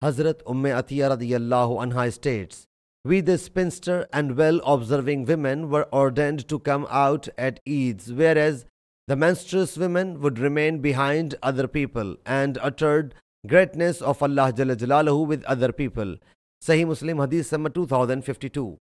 Hazrat Atiyya radiyallahu anha states, "We the spinster and well-observing women were ordained to come out at Eids, whereas the menstruous women would remain behind other people and uttered greatness of Allah Jalla Jalaluhu with other people." Sahih Muslim Hadees number 2052.